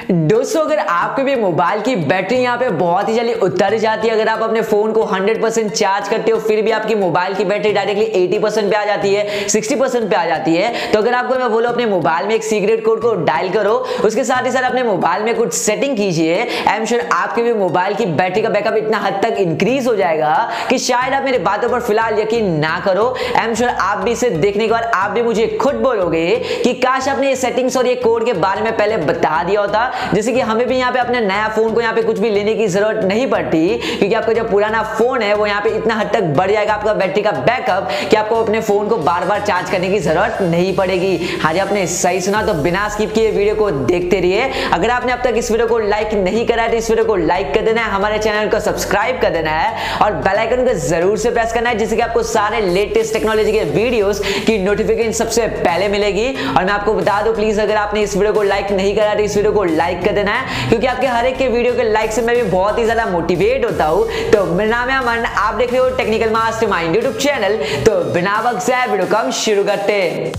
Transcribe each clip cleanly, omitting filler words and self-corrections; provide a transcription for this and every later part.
दोस्तों अगर आपके भी मोबाइल की बैटरी यहाँ पे बहुत ही जल्दी उतर जाती है, अगर आप अपने फोन को 100% चार्ज करते हो फिर भी आपकी मोबाइल की बैटरी डायरेक्टली 80% पे आ जाती है, 60% पे आ जाती है, तो अगर आपको मैं बोलो अपने मोबाइल में एक सीक्रेट कोड को डायल करो, उसके साथ ही साथ अपने मोबाइल में कुछ सेटिंग कीजिए, आई एम श्योर आपके भी मोबाइल की बैटरी का बैकअप इतना हद तक इंक्रीज हो जाएगा कि शायद आप मेरी बातों पर फिलहाल यकीन ना करो। आई एम श्योर आप भी इसे देखने के बाद आप भी मुझे खुद बोलोगे कि काश आपने ये सेटिंग्स और ये कोड के बारे में पहले बता दिया होता, जैसे कि हमें भी यहाँ पे अपने नया फोन को यहाँ पे कुछ भी लेने की जरूरत नहीं पड़ती, क्योंकि आपका जो पुराना फोन है वो यहाँ पे इतना हद तक बढ़ जाएगा आपका बैटरी का बैकअप कि आपको अपने फोन को बार बार चार्ज करने की जरूरत नहीं पड़ेगी। हाँ जी, आपने सही सुना, तो बिना स्किप किए वीडियो को देखते रहिए। अगर आपने अब तक इस वीडियो को लाइक नहीं करा है तो इस वीडियो को लाइक कर देना है, हमारे चैनल को सब्सक्राइब कर देना है और बेल आइकन को जरूर से प्रेस करना है, जिससे कि आपको सारे लेटेस्ट टेक्नोलॉजी के वीडियोस की नोटिफिकेशन सबसे पहले मिलेगी। और मैं आपको बता दूं प्लीज, अगर आपने इस वीडियो को लाइक नहीं करा तो इस वीडियो को लाइक कर देना है, क्योंकि आपके हर एक के वीडियो के लाइक से मैं भी बहुत ही ज्यादा मोटिवेट होता हूं। तो मेरा नाम है अमन, आप देख रहे हो टेक्निकल मास्टरमाइंड यूट्यूब चैनल। तो बिना वक्त जाए वीडियो को हम शुरू करते हैं।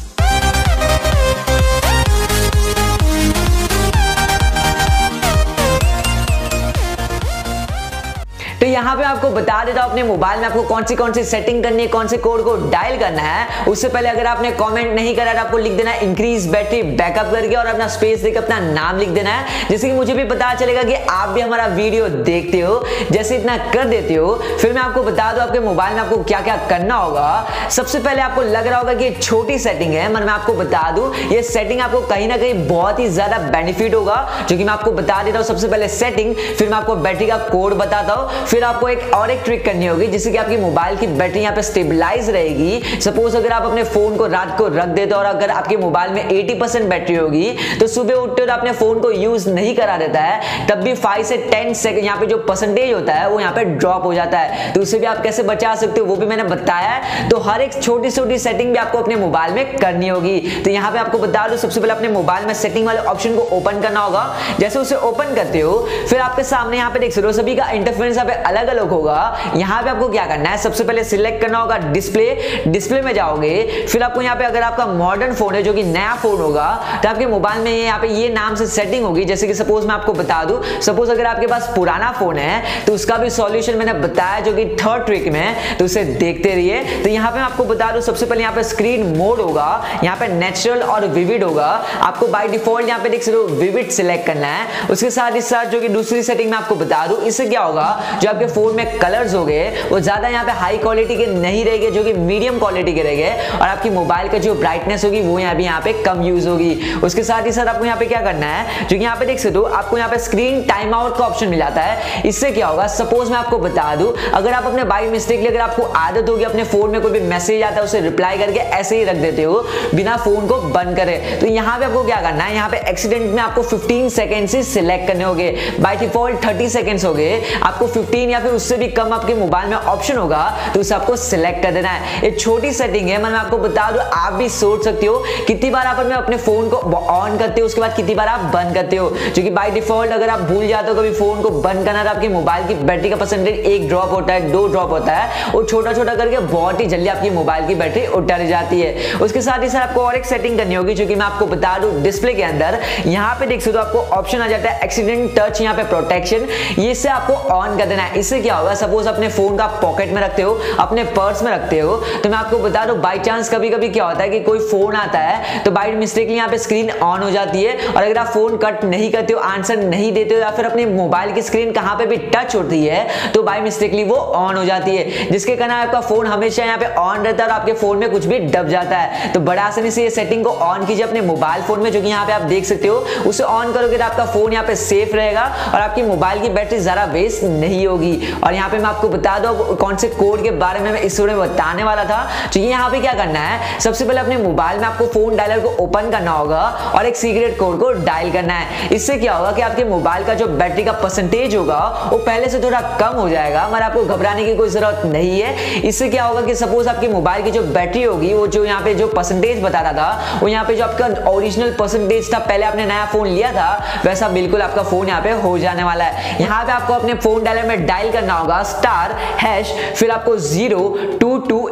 तो यहाँ पे आपको बता देता हूँ अपने मोबाइल में आपको कौन सी सेटिंग करनी है, कौन से कोड को डायल करना है। उससे पहले अगर आपने कमेंट नहीं करा तो आपको लिख देना है इंक्रीज बैटरी बैकअप करके और अपना स्पेस देकर अपना नाम लिख देना है, जिससे कि मुझे भी पता चलेगा कि आप भी हमारा वीडियो देखते हो। जैसे इतना कर देते हो फिर मैं आपको बता दूं आपके मोबाइल में आपको क्या क्या करना होगा। सबसे पहले आपको लग रहा होगा कि ये छोटी सेटिंग है, मैं आपको बता दूं ये सेटिंग आपको कहीं ना कहीं बहुत ही ज्यादा बेनिफिट होगा, जो कि मैं आपको बता देता हूँ। सबसे पहले सेटिंग, फिर मैं आपको बैटरी का कोड बताता हूँ, फिर आपको एक ट्रिक करनी होगी जिससे कि आपकी मोबाइल की बैटरी यहाँ पे स्टेबलाइज रहेगी। सपोज अगर आप अपने फोन को रात को रख देते हो और अगर आपके मोबाइल में 80% बैटरी होगी तो सुबह उठते हो अपने फोन को यूज नहीं करा देता है, तब भी 5 से 10 सेकंड यहाँ पे जो परसेंटेज होता है वो यहाँ पे ड्रॉप हो जाता है। तो उससे भी आप कैसे बचा सकते हो वो भी मैंने बताया है। तो हर एक छोटी छोटी सेटिंग भी आपको अपने मोबाइल में करनी होगी। तो यहाँ पे आपको बता दो, सबसे पहले अपने मोबाइल में सेटिंग वाले ऑप्शन को ओपन करना होगा। जैसे उसे ओपन करते हो फिर आपके सामने यहाँ पे देख सकते हो सभी का इंटरफेरेंस यहाँ पे अलग अलग होगा। यहाँ पे आपको क्या करना है, सबसे पहले सिलेक्ट करना होगा डिस्प्ले में जाओगे। फिर आपको यहाँ पे अगर आपका मॉडर्न फोन है जो कि नया फोन होगा तो आपके मोबाइल में यहाँ पे ये नाम से सेटिंग होगी। जैसे कि सपोज मैं आपको बता दूं, सपोज अगर आपके पास पुराना फोन है तो उसका भी सॉल्यूशन मैंने बताया जो कि थर्ड ट्रिक में, तो उसे देखते रहिए। तो यहाँ पे मैं आपको बता दूं सबसे पहले यहाँ पे स्क्रीन मोड होगा, यहाँ पे नेचुरल और विविड होगा। आपको बाय डिफॉल्ट यहाँ पे देख सकते हो विविड सिलेक्ट करना है। उसके साथ ही साथ जो कि दूसरी सेटिंग में आपको बता दूं, इससे क्या होगा जो आपके फोन में कलर्स हो गए वो ज्यादा यहाँ पे हाई क्वालिटी के नहीं रहेंगे, जो कि मीडियम क्वालिटी के रहेंगे, और आपकी मोबाइल का जो ब्राइटनेस होगी वो यहाँ पे कम यूज होगी। उसके साथ ही साथ आपको यहाँ पे क्या करना है, जो कि यहाँ पे देख सकते हो आपको यहाँ पे स्क्रीन टाइम आउट का ऑप्शन मिल जाता है। इससे क्या होगा, सपोज मैं आपको बता दूं अगर आप अपने बाय मिस्टेकली अगर आपको आदत होगी अपने फोन में कोई भी मैसेज आता है उसे रिप्लाई करके ऐसे ही रख देते हो बिना फोन को बंद करे, तो यहाँ पे आपको क्या करना है, यहाँ पे एक्सीडेंट में आपको 15 सेकेंड से सिलेक्ट करने होंगे। बाय डिफॉल्ट 30 सेकेंड्स हो गए, आपको 15 या फिर उससे भी कम आपके मोबाइल में ऑप्शन होगा तो उसे आपको सिलेक्ट कर देना है। ये छोटी सेटिंग है, मैं आपको बता दूं आप भी सोच सकते हो कितनी बार आप अपने फोन को ऑन करते हो उसके बाद कितनी बार आप बंद करते हो, जो कि बाय डिफॉल्ट अगर आप भूल जाते हो कभी फोन को बंद करना तो आपके मोबाइल की बैटरी का परसेंटेज 1 ड्रॉप होता है, 2 ड्रॉप होता है, और छोटा छोटा करके बहुत ही जल्दी आपकी मोबाइल की बैटरी उतर जाती है। उसके साथ ही साथ आपको और एक सेटिंग करनी होगी जो कि मैं आपको बता दूं डिस्प्ले के अंदर यहाँ पे देख सकते हो आपको ऑप्शन आ जाता है एक्सीडेंट टच यहाँ पे प्रोटेक्शन, ये से आपको ऑन कर देना है। इससे क्या होगा, सपोज अपने फोन का पॉकेट में रखते हो, अपने पर्स में रखते हो, तो मैं आपको बता दूं बाय चांस कभी कभी क्या होता है कि कोई फोन आता है तो बाय मिस्टेकली यहाँ पे स्क्रीन ऑन हो जाती है, और अगर आप फोन कट नहीं करते हो, आंसर नहीं देते हो या फिर अपने मोबाइल की स्क्रीन कहाँ पे भी टच होती है तो बाय मिस्टेकली वो ऑन हो जाती है, जिसके कारण आपका फोन हमेशा यहाँ पे ऑन रहता है और आपके फोन में कुछ भी दब जाता है। तो बड़ा आसानी से ये सेटिंग को ऑन कीजिए अपने मोबाइल फोन में, जो कि यहाँ पे आप देख सकते हो। उसे ऑन करोगे तो आपका फोन यहाँ पे सेफ रहेगा और आपकी मोबाइल की बैटरी ज्यादा वेस्ट नहीं होगी। और यहाँ पे मैं आपको बता दूं कौन से कोड के बारे में मैं इस वीडियो में बताने वाला था। तो ये यहाँ पे क्या करना है, सबसे पहले अपने मोबाइल में आपको फोन डायलर को ओपन करना होगा और एक सीक्रेट कोड को डायल करना है। इससे क्या होगा कि आपके मोबाइल का जो बैटरी का परसेंटेज होगा वो पहले से थोड़ा कम हो जाएगा, मगर आपको घबराने की कोई जरूरत नहीं है। इससे क्या होगा कि सपोज आपकी मोबाइल की जो बैटरी होगी वो जो यहाँ पे जो परसेंटेज बताता था वो यहाँ पे जो आपका ओरिजिनल परसेंटेज था पहले आपने नया फोन लिया था वैसा बिल्कुल आपका फोन यहाँ पे हो जाने वाला है। यहाँ पे आपको अपने फोन डायलर में डायल करना होगा *#, फिर आपको 022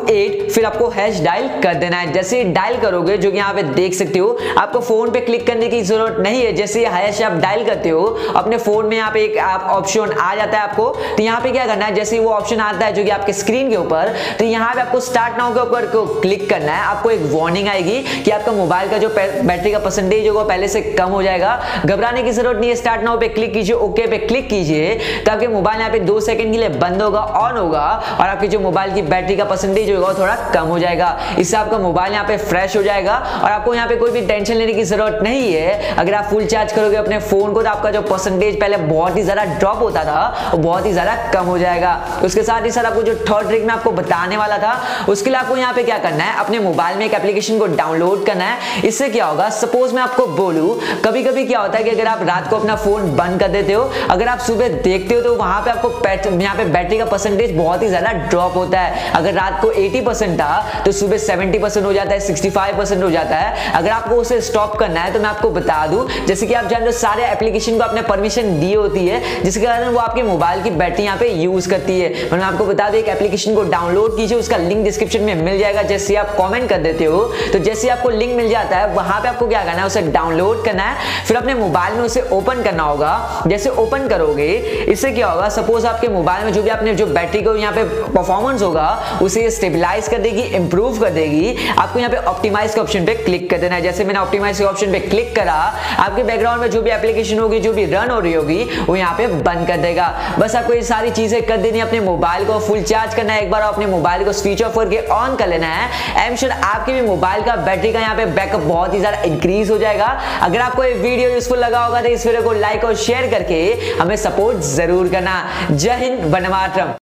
8 फिर आपको हैश डायल कर देना है। जैसे डायल करोगे जो कि यहाँ पे देख सकते हो आपको फोन पे क्लिक करने की जरूरत नहीं है। जैसे हैश आप डायल करते हो अपने फोन में यहाँ पे एक ऑप्शन आ जाता है आपको, तो यहाँ पे क्या करना है, जैसे वो ऑप्शन आता है जो कि आपके स्क्रीन के ऊपर, तो यहाँ पे आपको स्टार्ट नाउ के ऊपर को क्लिक करना है। आपको एक वार्निंग आएगी कि आपका मोबाइल का जो बैटरी का परसेंटेज होगा पहले से कम हो जाएगा। घबराने की जरूरत नहीं है, स्टार्ट नाउ पे क्लिक कीजिए, ओके पे क्लिक कीजिए, तो आपके मोबाइल यहाँ पे 2 सेकंड के लिए बंद होगा, ऑन होगा और आपकी जो मोबाइल की बैटरी का परसेंटेज होगा थोड़ा कम हो जाएगा। इससे आपका मोबाइल यहाँ पे फ्रेश हो जाएगा और आपको यहाँ पे कोई भी टेंशन लेने की जरूरत नहीं है। अगर आप फुल चार्ज करोगे अपने फोन को तो आपका जो परसेंटेज पहले बहुत ही ज्यादा ड्रॉप होता था वो बहुत ही ज्यादा कम हो जाएगा। उसके साथ ही सर आपको जो थर्ड ट्रिक मैं आपको बताने वाला था उसके लिए आपको यहाँ पे क्या करना है, अपने मोबाइल में एक एप्लीकेशन को डाउनलोड करना है। इससे क्या होगा, सपोज मैं आपको बोलूं कभी कभी क्या होता है कि अगर आप रात को अपना फोन बंद कर देते हो, अगर आप सुबह देखते हो तो वहां पे आपको यहाँ पे बैटरी का परसेंटेज बहुत ही ज्यादा ड्रॉप होता है। अगर रात को 80% था तो सुबह 70% हो जाता है, 65% हो जाता है। अगर आपको उसे स्टॉप करना है तो मैं आपको बता दूं, जैसे कि आप जानते हो सारे एप्लीकेशन को आपने परमिशन दी होती है जिसके कारण वो आपके मोबाइल की बैटरी यहाँ पे यूज करती है। मैं आपको बता दूं एक एप्लीकेशन को डाउनलोड कीजिए, उसका लिंक डिस्क्रिप्शन में मिल जाएगा। जैसे आप कमेंट कर देते हो तो जैसे आपको लिंक मिल जाता है वहां पे आपको क्या करना है, उसे डाउनलोड करना है, फिर अपने मोबाइल में उसे ओपन करना होगा। जैसे ओपन करोगे इससे क्या होगा, सपोज आपके मोबाइल में जो भी आपने जो बैटरी को यहाँ पे परफॉर्मेंस होगा उसे स्टेबलाइज कर देगी, इंप्रूव कर देगी। आपको यहाँ पे ऑप्टिमाइज के ऑप्शन पे क्लिक कर देना है। जैसे मैंने ऑप्टिमाइज के ऑप्शन पे क्लिक करा, आपके बैकग्राउंड में जो भी एप्लीकेशन होगी जो भी रन हो रही होगी वो यहाँ पे बंद कर देगा। बस आपको ये सारी चीजें कर देनी है। अपने मोबाइल को फुल चार्ज करना है, एक बार अपने मोबाइल को स्विच ऑफ करके ऑन कर लेना है। आई एम श्योर आपके भी मोबाइल का बैटरी का यहाँ पे बैकअप बहुत ही ज्यादा इंक्रीज हो जाएगा। अगर आपको ये वीडियो यूजफुल लगा होगा तो इस वीडियो को लाइक और शेयर करके हमें सपोर्ट जरूर करना। जय हिंद, वंदे मातरम।